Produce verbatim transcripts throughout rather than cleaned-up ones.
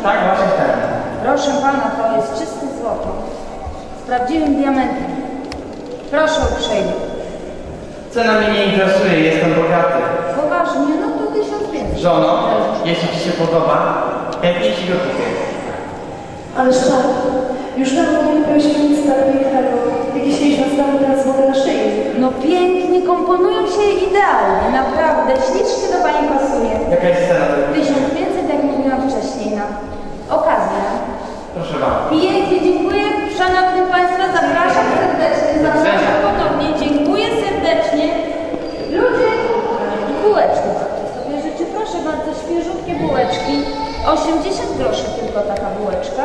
Tak, właśnie ten. Proszę pana, to jest czysty złoto. Z prawdziwym diamentem. Proszę uprzejmie. Cena mnie nie interesuje, jestem bogaty. Poważnie, no to tysiąc pięćset. Żono, jeśli ci się podoba, chętnie ci go kupię. Ależ tak, już dawno nie lubiłeś nic tak pięknego. Jakiś miesiąc temu teraz mogę na szyi. No pięknie, komponują się idealnie, naprawdę, ślicznie do pani pasuje. Jaka jest cena tego? tysiąc pięćset, jak mówiłam wcześniej, na okazję. Proszę bardzo. Pięknie, dziękuję. Szanowni Państwo, zapraszam serdecznie, zapraszam ponownie, dziękuję serdecznie. Ludzie, bułeczki sobie życzę, proszę bardzo, świeżutkie bułeczki. osiemdziesiąt groszy tylko taka bułeczka.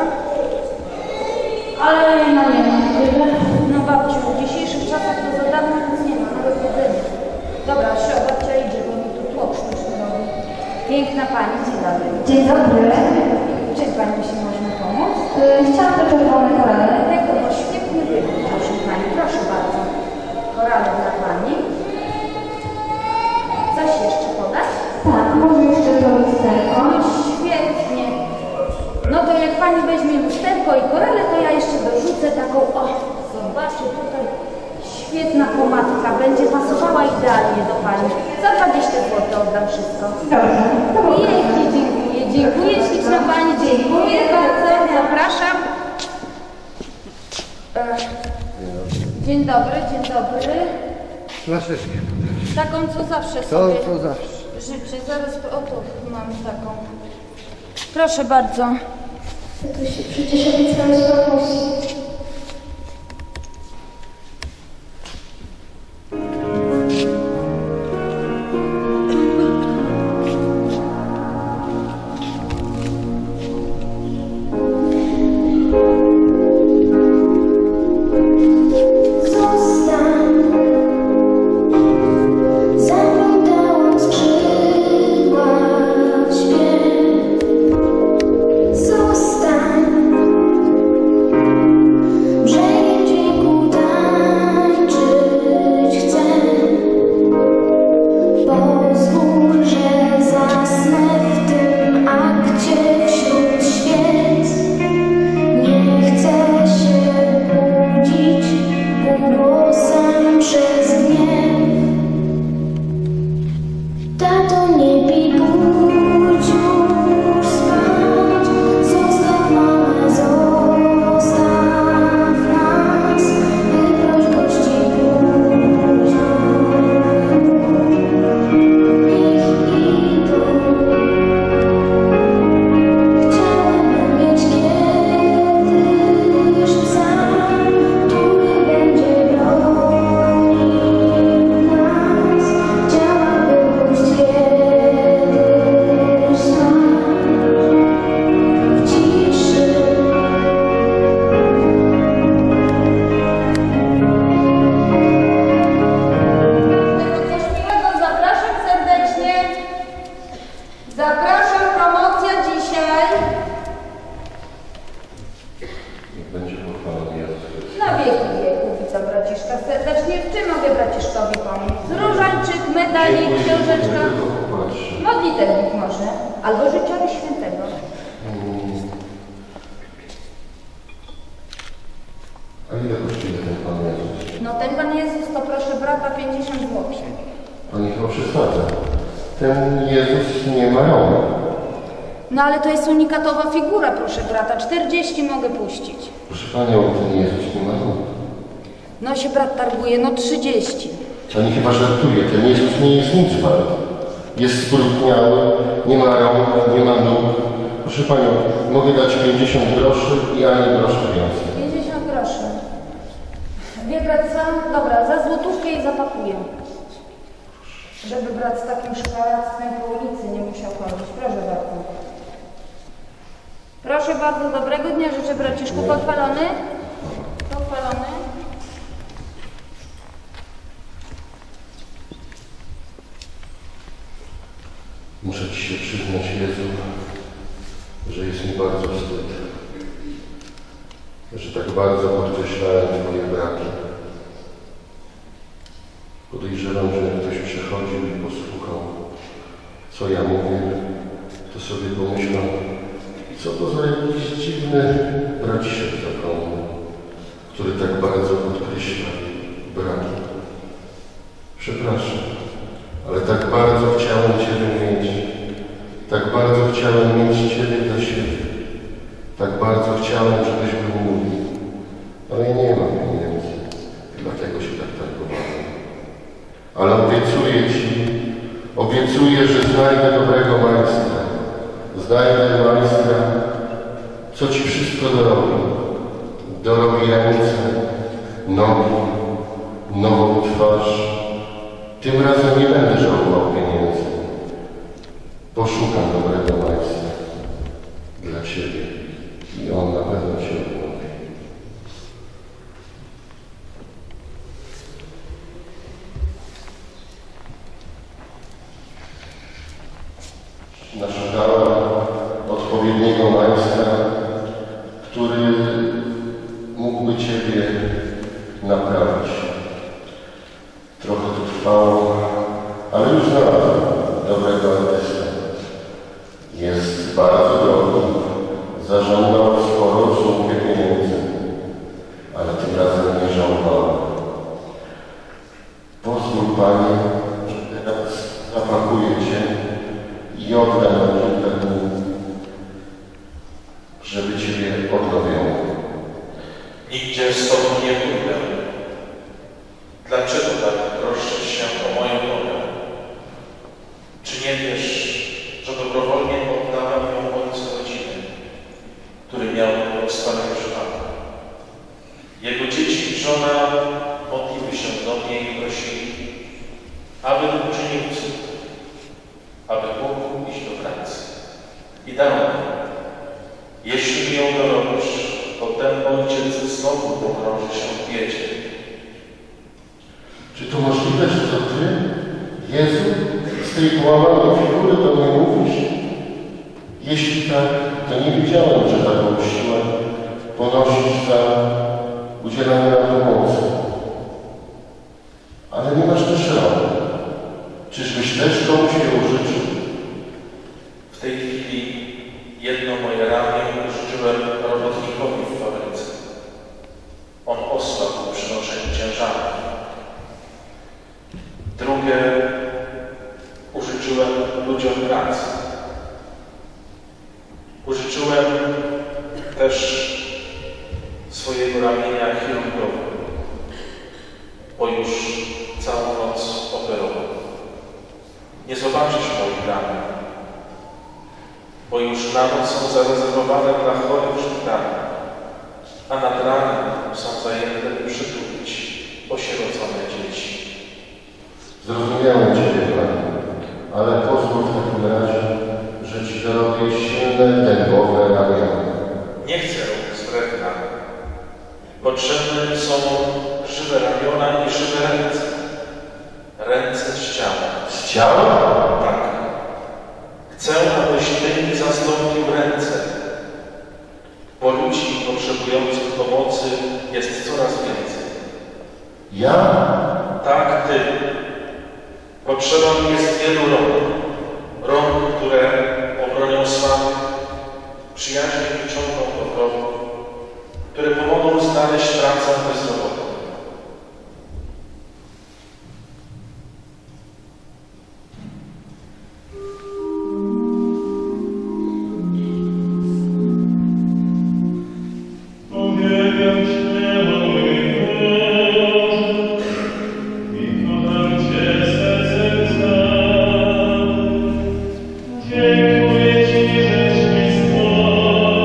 Ale no nie ma, no babciu, w dzisiejszych czasach to za dawno nic nie ma, nawet jedzenia. Dobra, sio, babcia idzie, bo mi tu tłok sztuczny robi. Piękna pani, dzień dobry. Dzień dobry. Czym pani się można pomóc? Yy, chciałam te czerwone korale. Tego, no świetny wybór, proszę pani, proszę bardzo. Korale dla pani. Coś jeszcze podać? Tak, może jeszcze to lusterko. O, świetnie. No to jak pani weźmie lusterko i korale, to ja jeszcze dorzucę taką, o, zobaczcie tutaj, świetna pomadka, będzie pasowała idealnie do pani. Za dwadzieścia złotych oddam wszystko. Dobrze. Pięknie, dziękuję, dziękuję śliczna pani, dziękuję bardzo, zapraszam. E, dzień dobry, dzień dobry. Flaszeczkę. Taką, co zawsze To, sobie to zawsze. życzę. Zaraz, o tu mam taką. Proszę bardzo. To się przecież obiecałeś propozycji. No ale to jest unikatowa figura, proszę brata. czterdzieści mogę puścić. Proszę panią, ten Jezus nie ma nóg. No się brat targuje, no trzydzieści. Pani chyba żartuje, ten Jezus nie jest nic wart. Jest sprutniały, nie ma rąk, nie ma nóg. Proszę panią, mogę dać pięćdziesiąt groszy i ani grosza więcej. pięćdziesiąt groszy. Wie brat co? Dobra, za złotówkę i zapakuję. Żeby brat z takim szkaractwem po ulicy nie musiał chodzić. Proszę bardzo. Proszę bardzo, dobrego dnia życzę, braciszku. Pochwalony? Pochwalony? Muszę ci się przyznać, Jezu, że jest mi bardzo wstyd, że tak bardzo podkreślałem Twoje braki. Podejrzewam, że jak ktoś przechodził i posłuchał, co ja mówię, to sobie pomyślał, Co to za jakiś dziwny braciszek zakonny, który tak bardzo podkreśla braki. Przepraszam, ale tak bardzo chciałem Ciebie mieć, tak bardzo chciałem mieć Ciebie dla siebie, tak bardzo chciałem, żebyś był mój, ale nie mam pieniędzy, dlatego się tak targowałem. Ale obiecuję Ci, obiecuję, że znajdę dobrego majstra, znajdę majstra, co Ci wszystko dorobi. Dorobi ręce, nogi, nową twarz. Tym razem nie będę żałował pieniędzy. Poszukam dobrego majstra dla Ciebie i on na pewno Cię odnowi. Naszukałem odpowiedniego majstra, który mógłby Ciebie naprawić. Trochę to trwało, ale już znalazłem dobrego artystę. Jest bardzo drogi, zażądał sporo sumie pieniędzy, ale tym razem nie żałowałem. Pozwól, Panie, że teraz zapakuję Cię i oddam na kilka dni, żeby Ciebie odnowiono. Nigdzie z Tobą nie pójdę. Dlaczego tak troszczysz się o moją nogę? Czy nie wiesz, że dobrowolnie oddałem ją ojcu rodziny, który miał starego żywaka? Jego dzieci i żona modliły się do mnie i prosili, aby uczynił cud, aby mógł iść do pracy. I dałem. Jeśli mi ją dorobisz, to ten ojciec znowu pogrąży się w biedzie. Czy to możliwe, że to Ty, Jezu, z tej połamanej figury do mnie mówisz? Jeśli tak, to nie wiedziałem, że taką siłę ponosisz za udzielanie nam pomocy. Ale nie masz też rady. Czyżbyś też komuś je użyczył? W tej chwili jedno moje ramię użyczyłem robotnikowi w fabryce. On osłabł przy noszeniu ciężarów. Drugie użyczyłem ludziom pracy. Użyczyłem też swojego ramienia chirurgowi, bo już całą noc operował. Nie zobaczysz moich ramion, bo już na noc są zarezerwowane dla chorych w szpitalu, a nad ranem są zajęte, by przytulić osierocone dzieci. Zrozumiałem Ciebie, Panie, ale pozwól w takim razie, że Ci dorobię silne, dębowe ramiona. Nie chcę z drewna. Potrzebne są żywe ramiona i żywe ręce. Ręce z ciała. Z ciała? Tak. Chcę, abyś Ty mi zastąpił ręce, bo ludzi potrzebujących pomocy jest coraz więcej. Ja? Tak, Ty. Potrzeba mi jest wielu rąk. Rąk, które obronią słabych, przyjaźnie wyciągną do wrogów, które pomogą znaleźć pracę bezrobotną. Dziękuję Ci, żeś mi stworzył.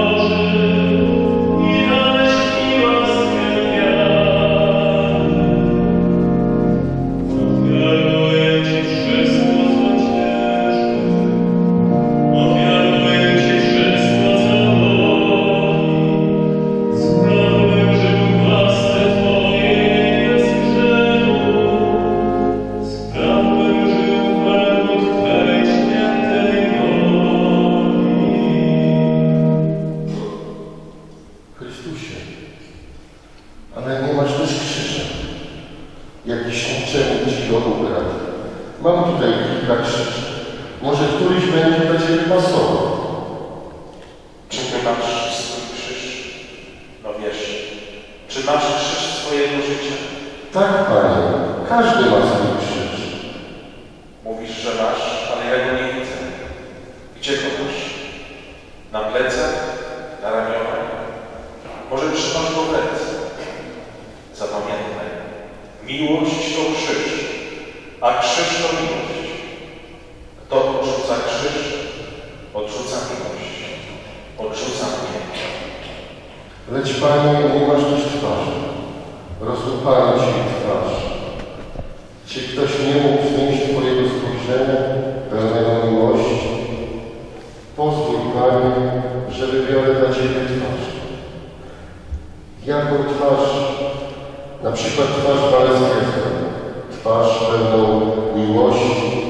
masz krzyż swojego życia? Tak, Panie, każdy ma swój krzyż. Mówisz, że masz, ale ja go nie widzę. Gdzie go masz? Na plecach? Na ramionach? Może trzymasz go w ręce? Zapamiętaj, miłość to krzyż, a krzyż to miłość. Kto odrzuca krzyż, odrzuca miłość, odrzuca mnie. Lecz, Panie, nie masz też twarzy. Rozdupano Ci twarz. Czy ktoś nie mógł znieść Twojego spojrzenia, pełnego miłości? Pozwól, Panie, że wybiorę dla Ciebie twarz. Jaką twarz? Na przykład twarz Waleskiego. Twarz pełną miłości,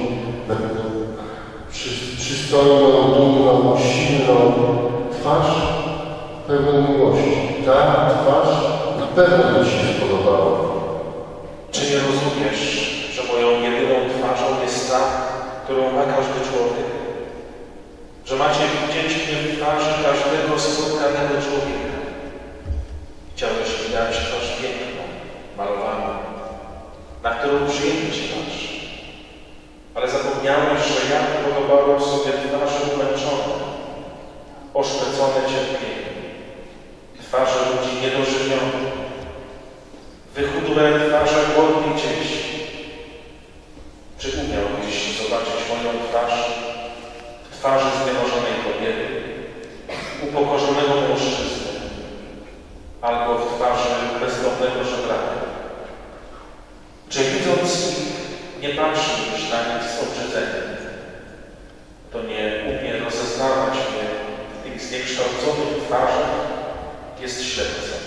przy, przystojną, dumną, silną. Twarz pełną miłości. Ta twarz na pewno mi się spodobała. Czy nie rozumiesz, że moją jedyną twarzą jest ta, którą ma każdy człowiek? Że macie widzieć mnie w twarzy każdego spotkanego człowieka. Chciałeś mi dać twarz piękną, malowaną, na którą przyjemnie się patrzy. Ale zapomniałeś, że ja podobałem sobie twarze umęczone, oszpecone cierpieniem, twarze ludzi niedożywionych, wychudłe twarze głodnych dzieci. Czy umiałbyś zobaczyć moją twarz w twarzy zniemożonej kobiety, upokorzonego mężczyzny, albo w twarzy bezdomnego żebraka? Czy widząc ich, nie patrzy już na nich z obrzydzeniem? To nie umie rozeznawać mnie w tych zniekształconych twarzach, jest ślepcem.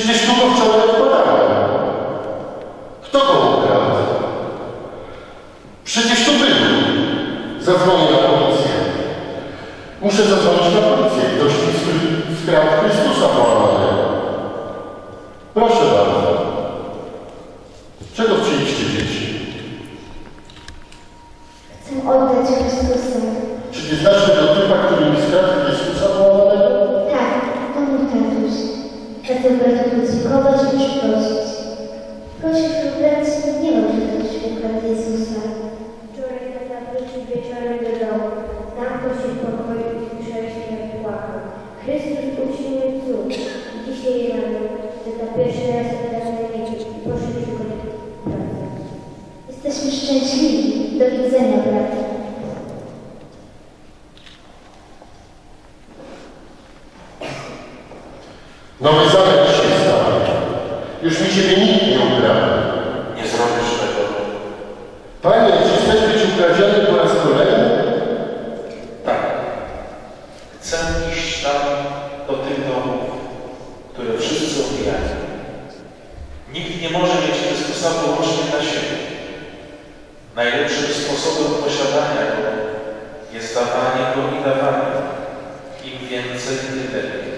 Przecież tu go wczoraj odkładałem. Kto go ukradł? Przecież tu był. Zadzwonię na policję. Muszę zadzwonić na policję. Ktoś mi skradł Chrystusa połamanego. Proszę bardzo. Czego chcieliście, dzieci? Chcę oddać Chrystusa. Czy ty znasz tego typa, który mi skradł Chrystusa połamanego? Tak, to mój tatuś. Chcę bratu podziękować i przeprosić. Proszę wśród braci, nie mam tatuś ukradł Jezusa. Wczoraj tata wrócił wieczorem do domu. Tam pośród pokoju usłyszeliśmy, jak płakał. Chrystus uczynił cud. Dzisiaj rano tata pierwszy raz oddał na niego i poszedł go do pracy. Jesteśmy szczęśliwi. Do widzenia, bracie. Nowy zamek się stał. Już mi ciebie nikt nie ukradł. Nie zrobisz tego. Panie, czy chcesz być ukradziony po raz kolejny? Tak. Chcę iść tam do tych domów, które wszyscy omijają. Nikt nie może mieć Chrystusa wyłącznie dla siebie. Najlepszym sposobem posiadania Go jest dawanie Go i dawanie. Im więcej, tym lepiej.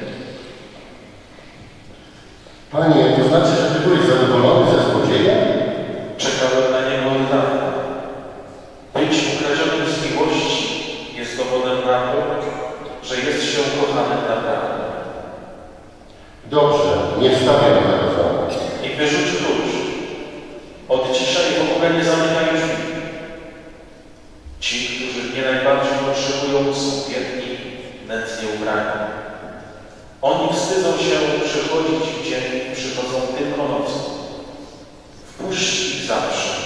Panie, to znaczy, że ty byłeś zadowolony ze złodzieja? Czekałem na niego od dawna. Być ukradzionym z miłości jest dowodem na to, że jest się kochanym naprawdę. Dobrze, nie wstawiam tego zamku. I wyrzuć klucz. Od dzisiaj w ogóle nie zamykaj drzwi. Ci, którzy mnie najbardziej potrzebują, są biedni, nędznie ubrani. Oni wstydzą się przychodzić w dzień i przychodzą tylko nocą. Wpuść ich zawsze.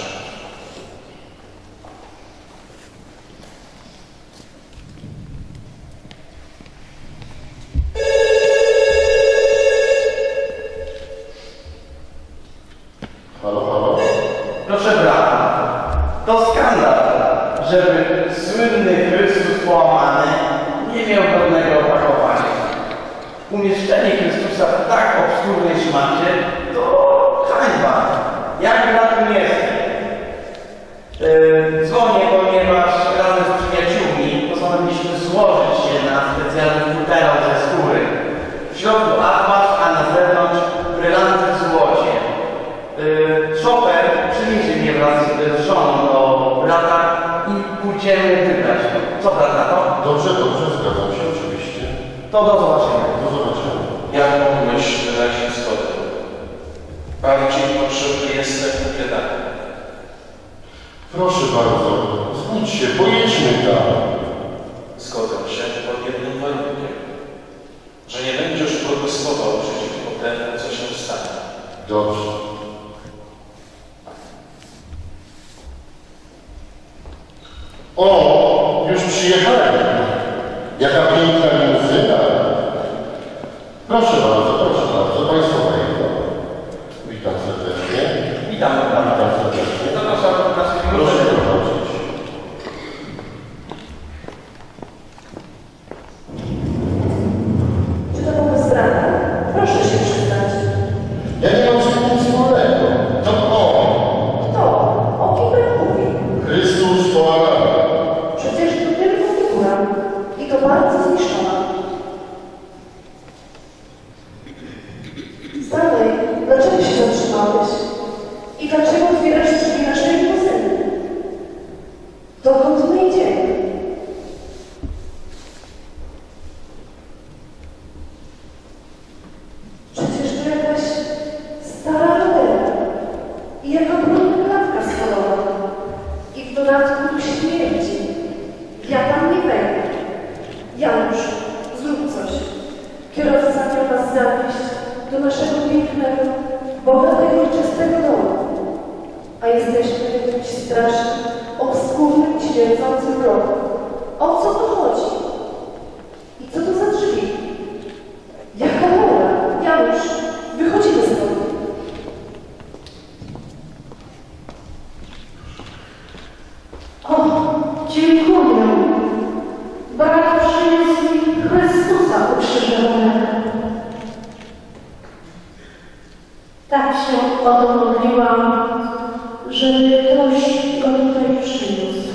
Halo, halo? Proszę brata, to skandal, żeby słynny Chrystus połamany nie miał godnego opakowania. Umieszczenie Chrystusa w tak obskurnej szmacie to hańba. Jak na tym jestem? Yy, dzwonię, ponieważ razem z przyjaciółmi postanowiliśmy złożyć się na specjalny futerał ze skóry. W środku atlas, a na zewnątrz brylanty w złocie. Yy, szofer przywiezie mnie wraz z żoną do brata i pójdziemy wybrać go. Co brata na to? Dobrze, dobrze, zgadzam się oczywiście. To do zobaczenia. Do zobaczenia. Jak mógłbyś wyrazić zgodę? Bardziej potrzebny jestem wydania. Proszę bardzo, zgódź się, pojedźmy tam. Zgodzę się pod jednym warunkiem, że nie będziesz protestował przeciwko temu, co się stanie. Dobrze. O, już przyjechali. Jaka piękna limuzyna. Proszę bardzo, proszę bardzo, Państwo wejdą. Witam serdecznie. Witam, Witam witam. serdecznie. To proszę o naszych Proszę prowadzić. Czy to pomysł brata? Proszę się przyznać. Ja nie mam z tym nic wspólnego. To on, Kto? O kim pan mówi? Chrystus połamany. Przecież to tylko figura. I to bardzo zniszczona. Stanley, dlaczego się zatrzymałeś? I dlaczego otwierasz drzwi naszej limuzyny? Dokąd my idziemy? Przecież to jakaś stara rodera. I jaka brudna klatka schodowa. I w dodatku tu śmierdzi. Ja tam nie wejdę. Janusz, zrób coś. Kierowca miał nas zawieźć do naszego pięknego, bogatego i czystego domu. A jesteśmy w jakimś strasznym, obskurnym, śmierdzącym bloku. O co to chodzi? I co to za drzwi? Jaka rola? Janusz, wychodzimy stąd. O, dziękuję. Brat przyniósł mi Chrystusa ukrzyżowanego. Tak się o to modliłam, żeby ktoś go tutaj przyniósł.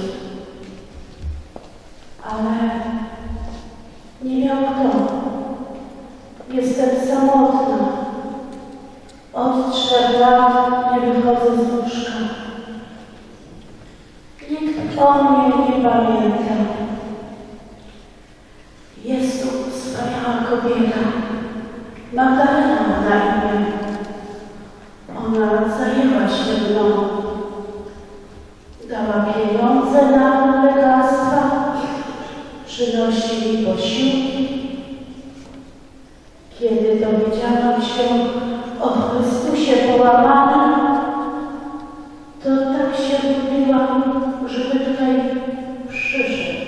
Ale nie miał kto. Jestem samotna. Od trzech lat nie wychodzę z łóżka. Nikt o mnie nie pamięta. Jest tu wspaniała kobieta. Magdalena ma na imię. Ona zajęła się mną. Dała pieniądze na lekarstwa. Przynosi mi posiłki. Kiedy dowiedziałam się o Chrystusie połamanym, to tak się modliłam, żeby tutaj przyszedł.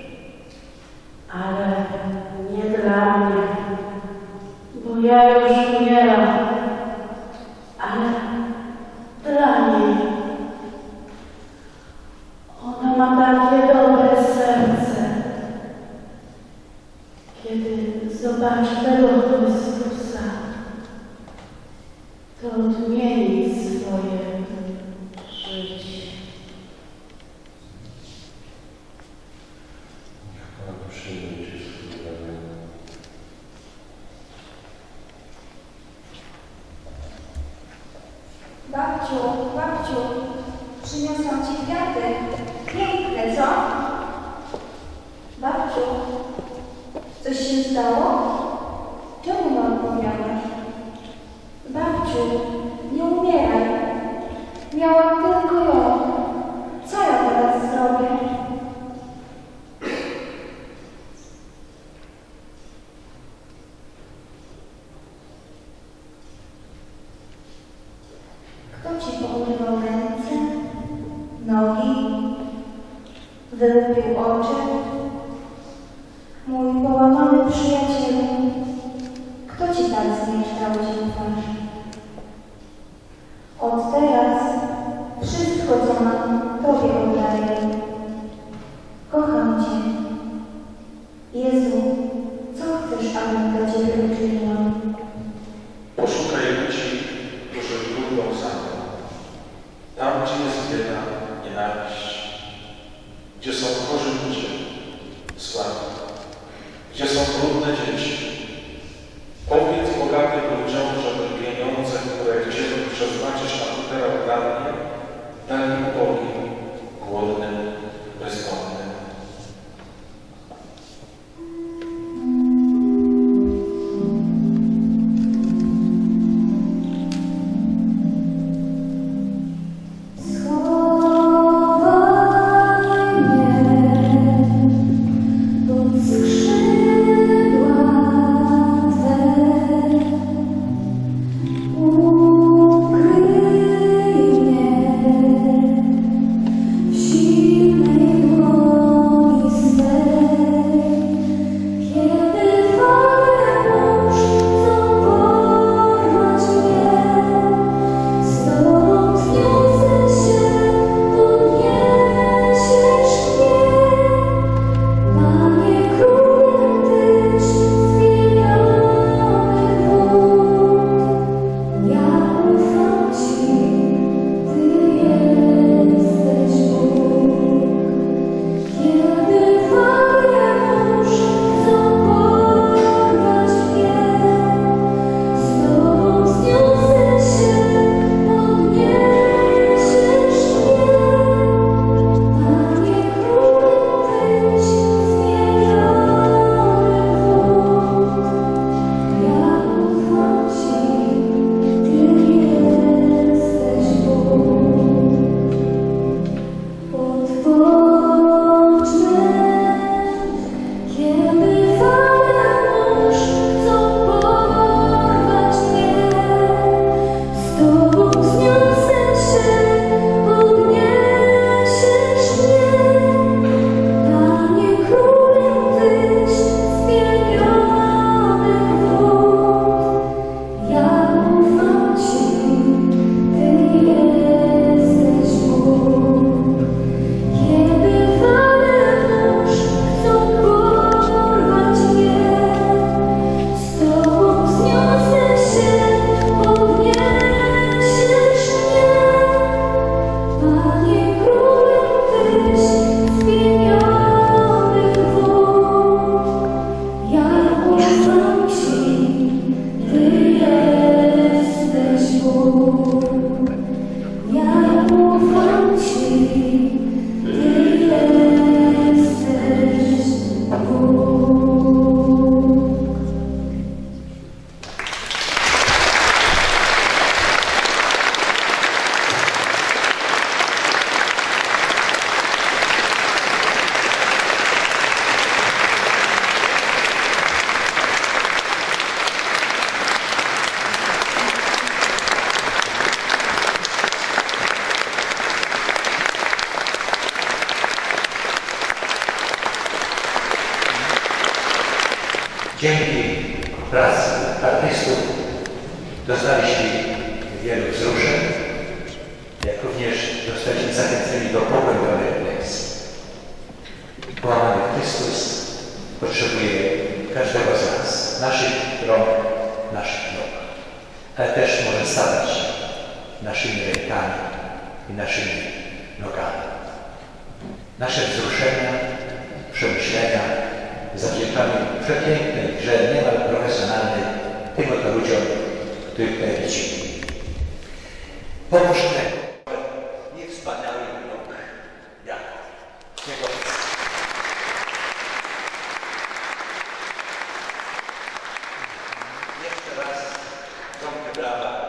Ale nie dla mnie, bo ja już umieram, ale dla niej. Ona ma takie dobre serce. Kiedy zobaczy tego Chrystusa, to odmieni swoje życie. Niech Pan przyjmie Cię swój ramię. Babciu, babciu, przyniosłam Ci kwiaty. Piękne, co? Babciu, coś się stało? Czemu mam odpowiadać? Babciu, nie umieraj. Miałam tylko ją. Co ja teraz zrobię? Kto Ci poumywał ręce, nogi, wyłupił oczy? Mój połamany przyjacielu, kto Ci tak zmieszczał się twarz? Od teraz wszystko, co mam, Tobie oddaję. Kocham Cię. Jezu, co chcesz, abym dla Ciebie uczyniła? Poszukaj ludzi, którzy lubią za mną. Tam, gdzie jest bieda, nienawiść, gdzie są chorzy pracy artystów doznaliśmy wielu wzruszeń, jak również zostaliśmy zachęceni do pogłębionej refleksji. Połamany Chrystus potrzebuje każdego z nas, naszych rąk, naszych nóg, ale też może stawać się naszymi rękami i naszymi nogami. Nasze wzruszenia, przemyślenia zawdzięczamy przepięknej grze niemal profesjonalnej tym oto ludziom, których tutaj widzimy. Pomóż tego, nie wspaniały wnuk Jakub. Jego jeszcze raz, ciągle brawa.